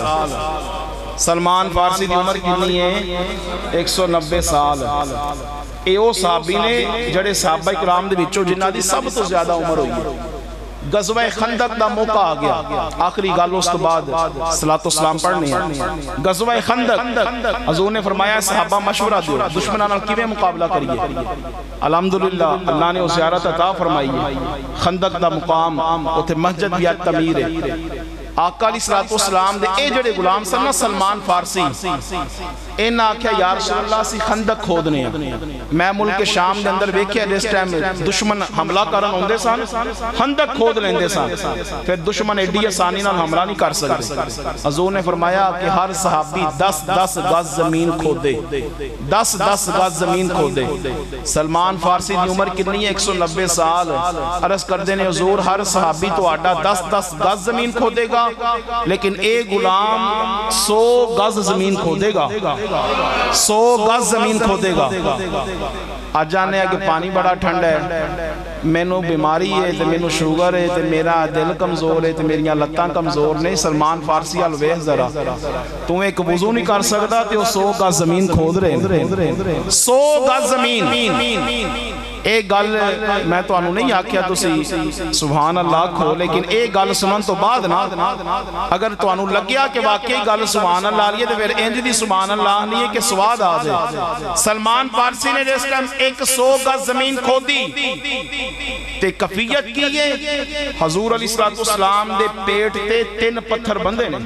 سلمان فارسی دی عمر کنی ہے؟ ایک سو نبے سال. اے او صحابی نے جڑے صحابہ اکرام دے وچوں جنہاں دی سب تو زیادہ عمر ہوئی ہے. غزوہ خندق دا موقع آ گیا, آخری گل اس تو بعد صلاۃ والسلام پڑھنے ہیں. غزوہ خندق, حضور نے فرمایا صحابہ مشورہ دیو دشمناں نال کیویں مقابلہ کریے. الحمدللہ اللہ نے وہ زیارت عطا فرمائی ہے. خندق دا مقام اوتھے مسجد بھی تعمیر ہے. آقا علیہ الصلوۃ والسلام دے اے جڑے غلام سن نا سلمان فارسی, انہاں آکھیا یا رسول اللہ سی خندق کھودنے ہیں. میں ملک شام دے اندر ویکھیا جس ٹائم دشمن حملہ کرن ہوندے سن خندق کھود لیندے سن, پھر دشمن ایڈی آسانی نال حملہ نہیں کر سکتے. حضور نے فرمایا کہ ہر صحابی دس دس گز زمین کھودے, دس دس گز زمین کھودے. سلمان فارسی دی عمر کتنی ہے؟ ایک سو نبے سال. عرض کردے نے حضور ہر صحابی تو آڈا دس دس گز زمین کھودے گا, لیکن ایک غلام سو گز زمین کھودے گا, سو گز زمین کھودے گا. آج جانے ہیں کہ پانی بڑا ٹھنڈ ہے, میں نو بیماری ہے, تے میں نو شوگر ہے, تے میرا دل کمزور ہے, تے میریاں لتاں کمزور نہیں. سلمان فارسی الویح ذرا تو ایک وضو نہیں کر سکتا تے وہ سو گز زمین کھود رہے, سو گز زمین. ایک گل میں تو انہوں نہیں آکھیا تسی سبحان اللہ کھو, لیکن ایک گل سنن تو بعد نا اگر تو انہوں لگیا کہ واقعی گل سبحان اللہ لیے تو پھر انج دی سبحان اللہ نہیں ہے کہ سواد آ جائے. سلمان فارسی نے جس ٹائم ایک سو گز زمین کھودی تے کفیت کیے, حضور علیہ السلام دے پیٹ تے تین پتھر بندے نے.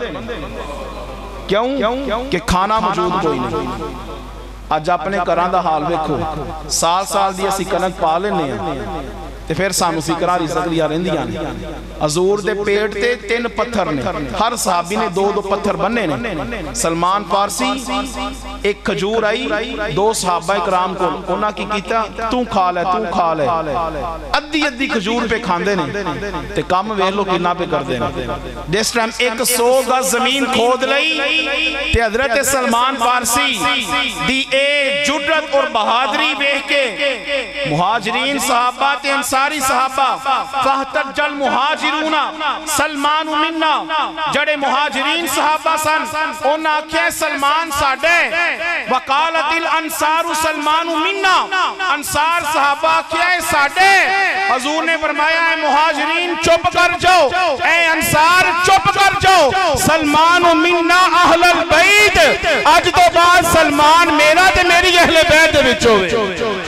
کیوں کہ کھانا موجود کوئی نہیں. آج اپنے کران دا حال ویکھو, سال سال دی اسی کنک پا لینے ہیں تے پھر سانو فکرہ رزق لیا رہندیاں نے. حضور دے پیٹ تے تین پتھر نے, ہر صحابی نے دو دو پتھر بننے نے. سلمان فارسی ایک کھجور آئی دو صحابہ اکرام کو, انہاں کی کیتا تو کھا لے تو کھا لے, ادھی ادھی کھجور پہ کھاندے نے تے کام ویکھ لو کتنا پہ کر دے نے. جس ٹائم ایک سو گز زمین کھود لئی تے حضرت سلمان فارسی دی اے جرت اور بہادری ویکھ کے مہاجرین صحابہ تے انصاری صحابہ فاحتج المہاجرون سلمان منا جڑے مہاجرین صحابہ سن انہاں آکھیا سلمان ساڈے وقالت الانصار سلمان منا انصار صحابہ آکھیا ساڈے حضور نے فرمایا اے مہاجرین چپ کر جاؤ اے انصار چپ کر جاؤ سلمان منا اہل البیت اج تو بعد سلمان میرا تے میری اہل بیت دے وچ ہوئے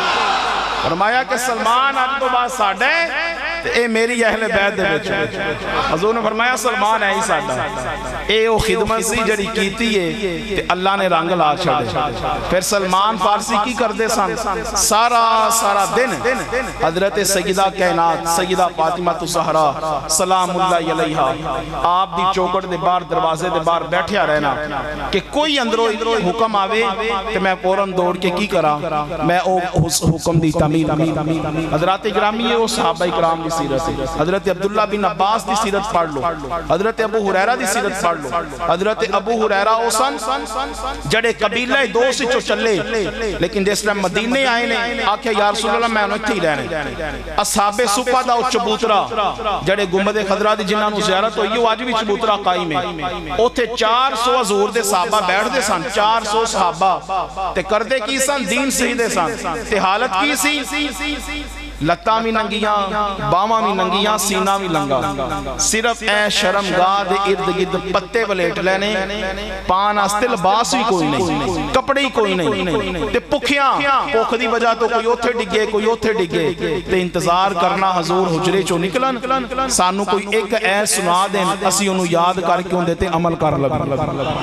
فرمایا کہ سلمان آج تو بعد ساڑھے اے میری اہل بیت دے بچے حضور نے فرمایا سلمان ہے ہی ساڑھا اے او خدمت سی جڑی کیتی ہے کہ اللہ نے رنگ لا چھڑے پھر سلمان فارسی کی کر دے سن سارا سارا دن حضرت سیدہ کائنات سیدہ فاطمہ الزہرا سلام اللہ علیہا آپ دی چوکٹ دے بار دروازے دے بار بیٹھیا رہنا کہ کوئی اندرو حکم آوے کہ میں فوراں دوڑ کے کی کرا میں او حکم دی تعمیل حضرات گرامی ہے وہ صحابہ اکرام دی سیرت ہے حضرت عبداللہ بن عباس دی سیرت پڑھ لو حضرت ابو ہریرہ دی سیرت پڑھ لو حضرت ابو ہریرہ او سن جڑے قبیلہ دو سے چو چلے لیکن جس طرح مدینے آئے نے آکھے یا رسول اللہ میں انہوں تھی رہنے اصحاب صفہ دا او چبوترہ جڑے گنبد خضرہ دی جنہاں نو زیارت ہوئی وہ آج بھی چبوترہ قائم ہے او تھے چار سو حضور دے صحابہ بیٹھ دے سن چار سو صحابہ تے کردے کی سن دین صحیح دے سن تے حالت کی سی لتاں بھی ننگیاں باواں بھی ننگیاں سینہ بھی لنگا صرف اے شرمگاہ دے ارد گرد پتے ولیٹ لینے پان آستے لباس بھی کوئی نہیں کپڑے ہی کوئی نہیں تے پکھیاں پوکھ دی وجہ تو کوئی اوتھے ڈگے کوئی اوتھے ڈگے تے انتظار کرنا حضور حجرے چو نکلن سانو کوئی ایک اے سنا دیں اسی انہوں یاد کر کے ان دیتے عمل کر لگ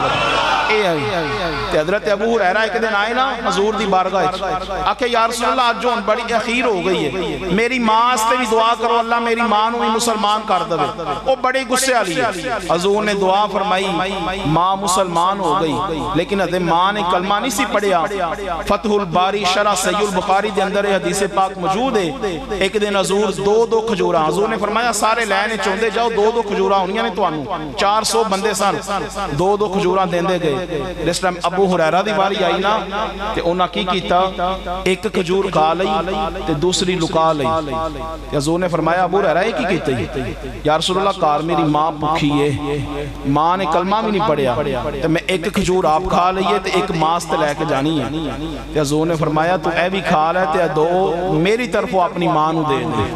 اے آئی تے حضرت ابو ہریرہ ایک دن آئے نا حضور دی بارگاہ آکے یا رسول اللہ آج جو ان بڑی اخیر ہو گئی ہے میری ماں استے بھی دعا کرو اللہ میری ماں نو بھی مسلمان کر دے وہ بڑے گسے علی ہے حضور نے دعا فرمائی ماں مسلمان ہو گئی لیکن حضرت ماں نے کلمہ نہیں سی پڑھیا فتح الباری شرح صحیح البخاری دے اندر حدیث پاک موجود ہے ایک دن حضور دو دو کھجورہ حضور نے فرمایا سارے لینے چوندے جاؤ دو دو کھجورہ ہونیاں نے تو آنو چار سو بندے سن دو دو کھجورہ دیندے گئے جس ٹائم ابو ہریرہ دی باری آئی نا تے انہاں کی کیتا ایک کھجور کھا لئی تے دوسری لکا لئی حضور نے فرمایا ابو ہریرہ کی کیتا ہے یا رسول اللہ کار میری ماں بھوکی ہے ماں نے کلمہ بھی نہیں پڑھیا تے میں ایک کھجور آپ کھا لئیے تے ایک ماست لے کے جانی ہے حضور نے فرمایا تو اے بھی کھا لے تے دو میری طرف وہ اپنی ماں نو دے دے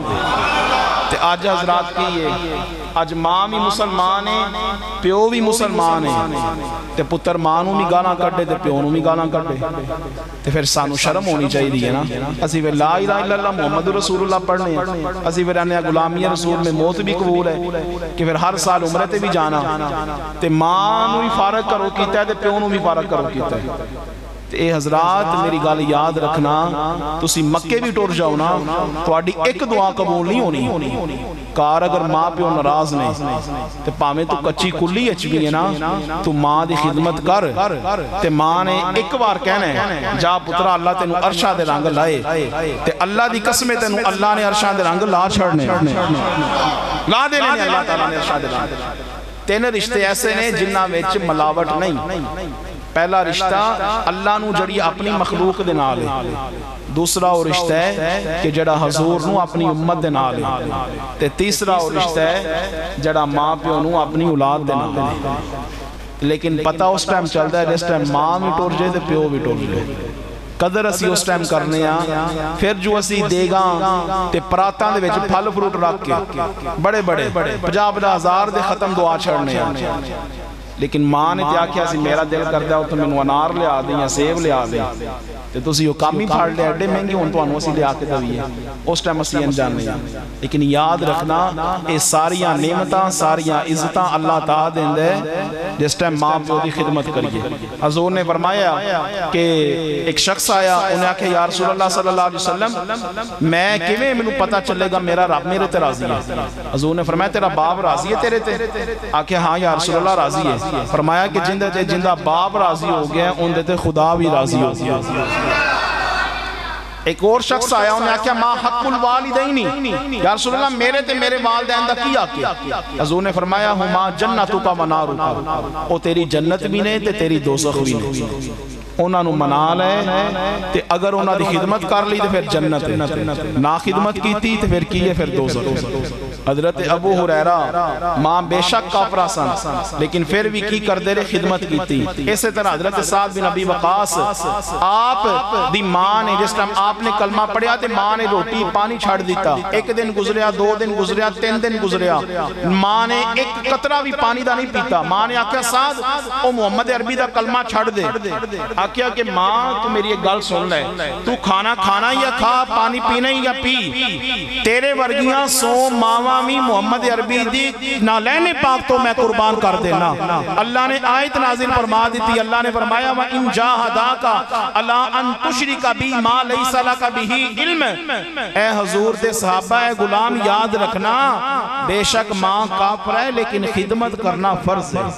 تے آج حضرات کی ہے آج ماں بھی مسلمان ہے پیو بھی مسلمان ہے تے پتر ماں نو بھی گانا کٹے تے پیو نو بھی گانا کٹے تے پھر سانو شرم ہونی چاہیے دی ہے نا اسی پھر لا الہ الا اللہ محمد رسول اللہ پڑھنے ہیں اسی پھر انہیں غلامی رسول میں موت بھی قبول ہے کہ پھر ہر سال عمرے تے بھی جانا تے ماں نو بھی فارغ کرو کیتا ہے تے پیو نو بھی فارغ کرو کیتا ہے اے حضرات میری گال یاد رکھنا تسی مکے بھی ٹور جاؤ نا تو آڈی ایک دعا قبول نہیں ہونی کار اگر ماں پہ ناراض نہیں تے پاہمیں تو کچی کلی اچ بھی ہے نا تو ماں دی خدمت کر تے ماں نے ایک بار کہنے جا پترہ اللہ تینو عرشہ دے رنگ لائے تے اللہ دی قسمیں تینو اللہ نے عرشہ دے رنگ لا چھڑنے لا دے لیں اللہ تعالیٰ نے عرشہ دے رنگ تین رشتے ایسے نے جنہ ویچ ملاوٹ نہیں پہلا رشتہ اللہ نو جڑی اپنی مخلوق دے نال ہے دوسرا وہ رشتہ ہے کہ جڑا حضور نو اپنی امت دے نال ہے تے تیسرا وہ رشتہ ہے جڑا ماں پیو نو اپنی اولاد دے نال ہے لیکن پتہ اس ٹائم چلتا ہے جس ٹائم ماں بھی ٹور جائے تے پیو بھی ٹور جائے قدر اسی اس ٹائم کرنے آ پھر جو اسی دے گا تے پراتاں دے ویچ پھل فروٹ رکھ کے بڑے بڑے پجا پجا ہزار دے ختم دعا چھڑنے آ لیکن ماں نے کیا کیا سی میرا دل کر دیا تو میں نو انار لے آ دیں یا سیب لے آ دیں تے تو اسی وہ کامی پھاڑ لے اڈے مہنگی ہون تو انو اسی لے آکے دوئی ہے اس ٹائم اسی انجان نہیں ہے لیکن یاد رکھنا اے ساریاں نعمتاں ساریاں عزتاں اللہ تعالیٰ دیں دے جس ٹائم ماں پہ دی خدمت کریے حضور نے فرمایا کہ ایک شخص آیا انہیں آکھے یا رسول اللہ صلی اللہ علیہ وسلم میں کیویں میں پتہ چلے گا میرا رب میرے تے راضی ہے حضور نے فرمایا تیرا باپ راضی ہے تیرے تے آکھے ہاں یا رسول اللہ راضی ہے فرمایا کہ جندے تے جندہ باپ راضی ہو گیا ان دے تے خدا بھی راضی ہو گیا ایک اور شخص آیا انہیں آکھیا ما حق الوالدینی یا رسول اللہ میرے تے میرے والدین دا کی آکے حضور نے فرمایا ہما جنتو کا ونارو کا او تیری جنت بھی نہیں تے تیری دوزخ بھی نہیں انہاں نو منا لے تے اگر انہاں دی خدمت کر لی تے پھر جنت ہے، نا خدمت کیتی تے پھر کی ہے پھر دوزخ۔ حضرت ابو ہریرہ ماں بے شک کافرہ سن لیکن پھر بھی کی کر دے رہے خدمت کیتی۔ اسی طرح حضرت سعد بن ابی وقاص آپ دی ماں نے جس ٹائم آپ نے کلمہ پڑھیا تے ماں نے روٹی پانی چھاڑ دیتا، ایک دن گزریا، دو دن گزریا، تین دن گزریا، ماں نے ایک قطرہ بھی پانی دا نہیں پیتا۔ ماں نے آکھیا سعد او محمد عربی دا کلمہ چھاڑ دے۔ آکھیا کہ ماں تو میری ایک گل سن لے، تو کھانا کھانا یا کھا، پانی پینا یا پی، تیرے ورگیاں سو ماواں بھی محمد عربی دی نالین پاک تو میں قربان کر دینا۔ اللہ نے آیت نازل فرما دیتی، اللہ نے فرمایا وَإِن جَاهَدَاكَ عَلَىٰ أَن تُشْرِكَ بِي مَا لَيْسَ لَكَ بِهِ عِلْمٍ۔ اے حضور دے صحابہ اے غلام یاد رکھنا، بے شک ماں کافر ہے لیکن خدمت کرنا فرض ہے،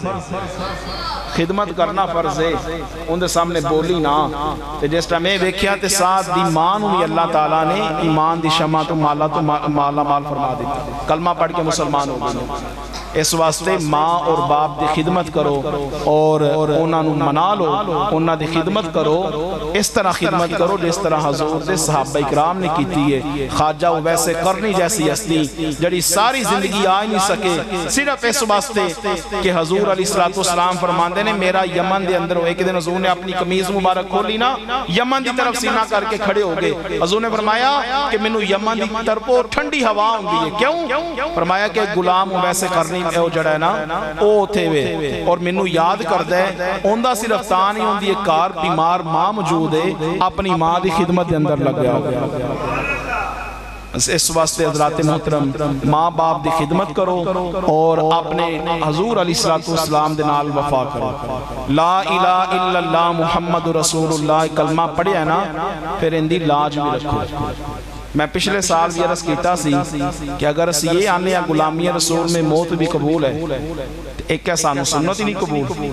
خدمت کرنا فرض ہے۔ ان دے سامنے بولی نا تے جس ٹائم میں ویکھیا تے ساتھ دی ماں نو بھی اللہ تعالیٰ نے ایمان دی شمع تو مالا تو مالا مال فرما دیتا، کلمہ پڑھ کے مسلمان ہو گئے۔ اس واسطے ماں اور باپ دی خدمت کرو اور انہاں نو منا لو، انہاں دی خدمت کرو، اس طرح خدمت کرو جس طرح حضور دے صحابہ اکرام نے کیتی ہے۔ خواجہ ویسے کرنی جیسی ہستی جڑی ساری زندگی آ نہیں سکے صرف اس واسطے کہ حضور علیہ السلام فرماندے نے میرا یمن دے اندر ہو۔ ایک دن حضور نے اپنی قمیض مبارک کھولی نا، یمن دی طرف سینہ کر کے کھڑے ہو گئے۔ حضور نے فرمایا کہ مینوں یمن دی طرف ٹھنڈی ہوا ہوندی ہے، کیوں؟ فرمایا کہ غلام ویسے کرنی او جڑا ہے نا او تھے وے اور منو یاد کر دے اوندہ صرف تاں نہیں ہوندی ایک کار بیمار ماں موجود ہے، اپنی ماں دی خدمت دے اندر لگ گیا ہو۔ اس واسطے حضرات محترم ماں باپ دی خدمت کرو اور اپنے حضور علیہ السلام دے نال وفا کرو۔ لا الہ الا اللہ محمد رسول اللہ کلمہ پڑھیا ہے نا پھر اندی لاج بھی رکھو۔ میں پچھلے سال بھی عرض کیتا سی کہ اگر اس یہ آنے یا غلامی رسول میں موت بھی قبول ہے ایک ایسا سنت ہی نہیں قبول،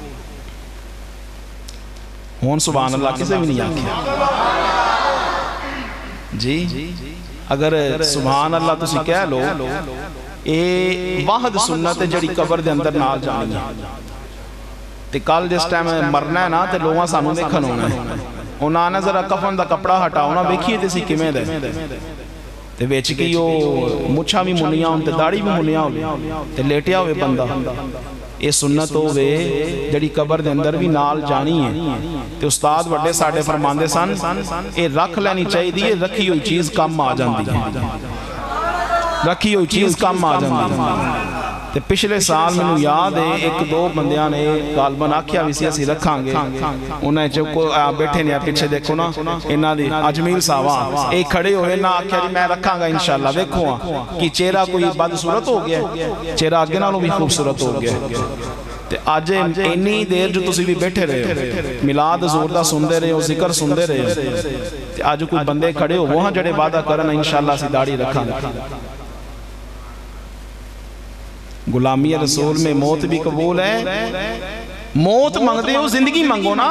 ہون سبحان اللہ کسے بھی نہیں آکھیا جی۔ اگر سبحان اللہ تسی کہہ لو اے واحد سنت جڑی قبر دے اندر نال جانی ہے تے کل جس ٹائم مرنا ہے نا تے لوگاں سانوں دیکھن ہونا ہے، انہاں نے ذرا کفن دا کپڑا ہٹاؤ نا ویکھیے تے سی کیویں دے تے وچ کی او مچھاں بھی منیاں ہون تے داڑھی بھی منیاں ہوے تے لیٹیا ہوئے بندہ، یہ سنت ہوئے جڑی قبر دے اندر بھی نال جانی ہے تے استاد وڈے ساڈے فرماندے سن اے رکھ لینی چاہیے دی، رکھی ہوئی چیز کم آ جاندی ہے، رکھی ہوئی چیز کم آ جاندی ہے۔ تے پچھلے سال میں نو یاد ہے ایک دو بندیاں نے غالباً آکھیا بھی سی اسی رکھاں گے، انہیں جو بیٹھے نے پیچھے دیکھو نا انہاں دی اجمیل صاحبہ ایک کھڑے ہوئے نا آکھیا جی میں رکھاں گا انشاءاللہ، دیکھو ہاں کہ چہرہ کوئی بدصورت ہو گیا ہے، چہرہ آگے نالوں بھی خوبصورت ہو گیا ہے۔ تے آج اینی دیر جو تسی بھی بیٹھے رہے ہو میلاد حضور دا سندے رہے ہو، ذکر سندے رہے ہو، تے آج کوئی بندے کھڑے ہو وہاں جڑے وعدہ کرنا انشاءاللہ سی داڑھی رکھاں گا۔ غلامی رسول میں موت بھی قبول ہے، موت مانگتے ہو زندگی مانگو نا،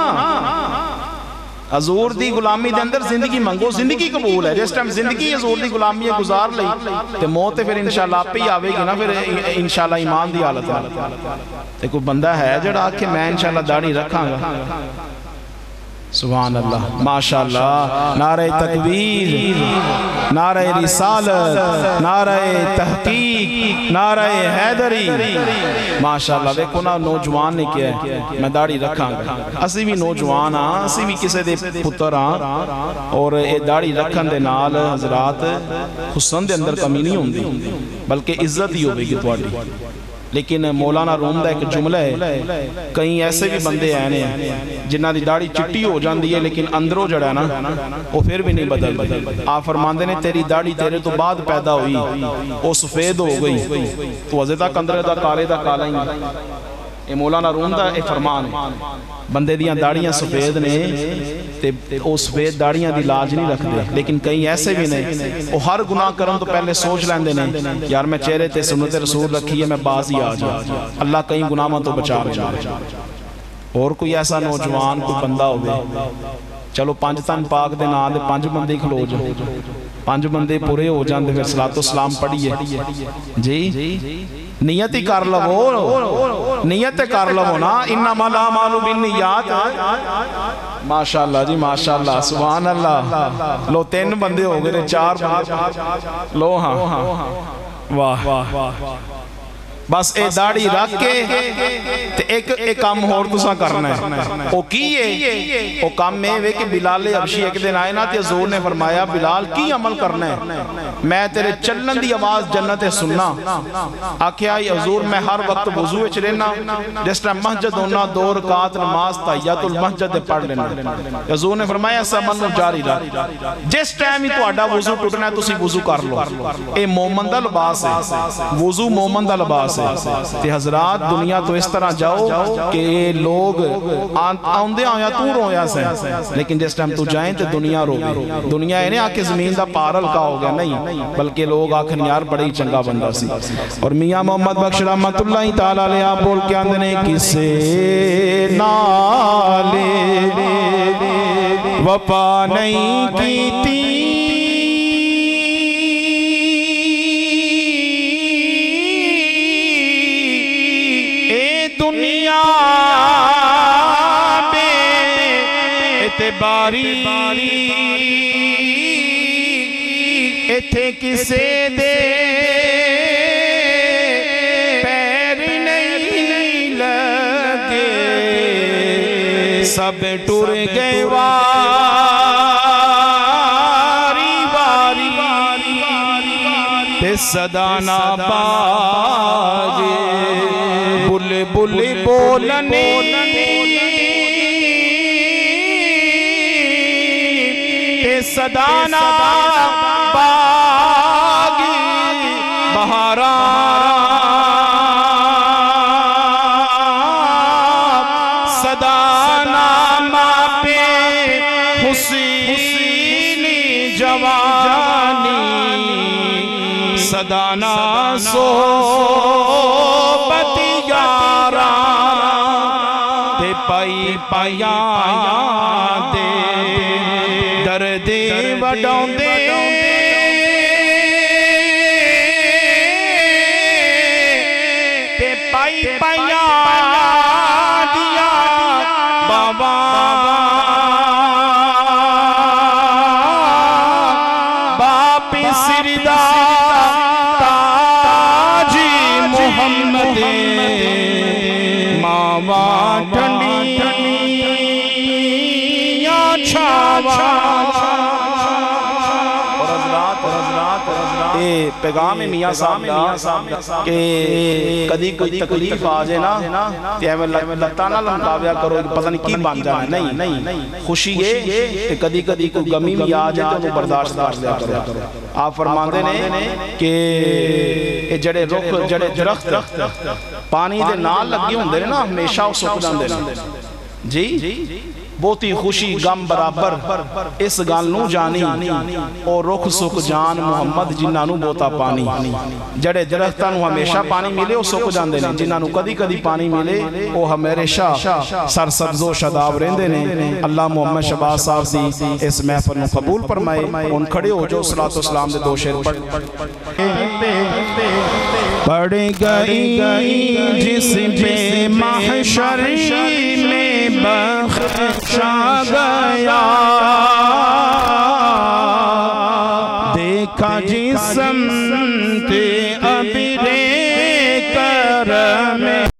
حضور دی غلامی دے اندر زندگی مانگو، زندگی قبول ہے۔ جس ٹائم زندگی حضور دی غلامی گزار لئی تے موت پھر انشاءاللہ آپ ہی آوے گی نا، پھر انشاءاللہ ایمان دی حالت ہے تے کوئی بندہ ہے جڑا آکھے میں انشاءاللہ داڑھی رکھاں گا، سبحان اللہ ماشاءاللہ، نعرہ تکبیر، نعرہ رسالت، نعرہ تحقیق، نعرہ حیدری، ماشاءاللہ دیکھو نا نوجوان نے کیا ہے میں داڑھی رکھاں گا۔ اسی بھی نوجوان ہاں، اسی بھی کسے دے پتر ہاں اور اے داڑھی رکھن دے نال حضرات حسن دے اندر کمی نہیں ہوندی بلکہ عزت ہی ہوئے گی تواڈی۔ لیکن مولانا روم دا ایک جملہ ہے، کئی ایسے بھی بندے ہیں جنہاں دی داڑھی چٹی ہو جاندی ہے لیکن اندروں جڑا ہے نا وہ پھر بھی نہیں بدل۔ آپ فرماندے نے تیری داڑھی تیرے تو بعد پیدا ہوئی وہ سفید ہو گئی تو وزے تک اندرے دا کالے دا کالا ہی۔ یہ مولانا روم دا ایک فرمان ہے، بندے دیاں داڑیاں سفید نے تے او سفید داڑیاں دی لاج نہیں رکھ دے، لیکن کئی ایسے بھی نہیں وہ ہر گناہ کرن تو پہلے سوچ لیندے نہیں یار میں چہرے تے سنت رسول رکھی ہے میں باز ہی آ جا، اللہ کئی گناہاں تو بچا رہا ہے۔ اور کوئی ایسا نوجوان کوئی بندہ ہوئے چلو پانچ تن پاک دے نام دے پانچ بندے کھلو جاؤ، پانچ بندے پورے ہو جاندے پھر صلاۃ و سلام پڑھیے جی نیت ہی کر لو، نیت کر لو نا، انما الاعمال بالنیات۔ ماشاءاللہ جی ماشاءاللہ، سبحان اللہ۔ لو تین بندے ہو گئے، چار بندے لو، ہاں واہ، بس اے داڑھی رکھ کے تے ایک ایک کام ہور تساں کرنا ہے۔ او کی ہے؟ او کام میں وے کہ بلال حبشی ایک دن آئے نا تے حضور نے فرمایا بلال کی عمل کرنا ہے؟ میں تیرے چلن دی آواز جنت سننا۔ آکھیا حضور میں ہر وقت وضو وچ رہنا، جس طرح مسجد ہونا دو رکعت نماز تحیۃ المسجد پڑھ لینا۔ حضور نے فرمایا ایسا عمل جاری رکھ، جس ٹائم ہی تہاڈا وضو ٹوٹنا ہے تسی وضو کر لو۔ اے مومن دا لباس ہے، وضو مومن دا لباس۔ تے حضرات دنیا تو اس طرح جاؤ کہ لوگ آندے آیا تو رویا سے، لیکن جس ٹائم تو جائیں تے دنیا رو گئی۔ دنیا ہے نہیں آکے زمین دا پار ہلکا ہو گیا، نہیں، بلکہ لوگ آکھن یار بڑی چنگا بندہ سی۔ اور میاں محمد بخش رحمت اللہ تعالیٰ علیہ آپ بول کے آندنے کسے نالے وفا نہیں کیتی، باری ایتھے کسے دے پیر نہیں لگے، سب ٹر گئے واری واری تے صدا نہ باغے، بل بل بولنے صدا نہ باغی بہارا، صدا نہ ماپے حسینی جوانی، صدا نہ صحبت یارا تے پائی پایا دے دردے وڈاؤں دے تے پائی پایا دیا بابا باپ سردہ تاجی محمد ماما ٹھنڈی پیغام میاں صاحب کہ کدی کوئی تکلیف آجے نا تے ہمیں لگتا نہ لمکاویا کرو پتہ نہیں کی بان جانا، نہیں، خوشی ہے کہ کدی کدی کوئی غمی بھی آجے تو برداشت دیا کرو۔ آپ فرماندے نے کہ جڑے رخ جڑے درخت پانی دے نال لگی ہوندے نا ہمیشہ سک جاندے جی، بہتی خوشی غم برابر اس گل نو جانی، اور رخ سک جان محمد جنہاں نو بہتا پانی۔ جڑے درختاں نو ہمیشہ پانی ملے وہ سک جاندے نے، جنہاں نو کدی کدی پانی ملے وہ ہمیشہ سرسبز و شاداب رہندے نے۔ اللہ محمد شہباز صاحب دی اس محفل نو قبول فرمائے۔ ان کھڑے ہو جو صلاۃ و سلام دے دو شعر پڑھ پڑھ گئی جس پہ محشر میں بخشا گیا، دیکھا جسم تے ابرے کرم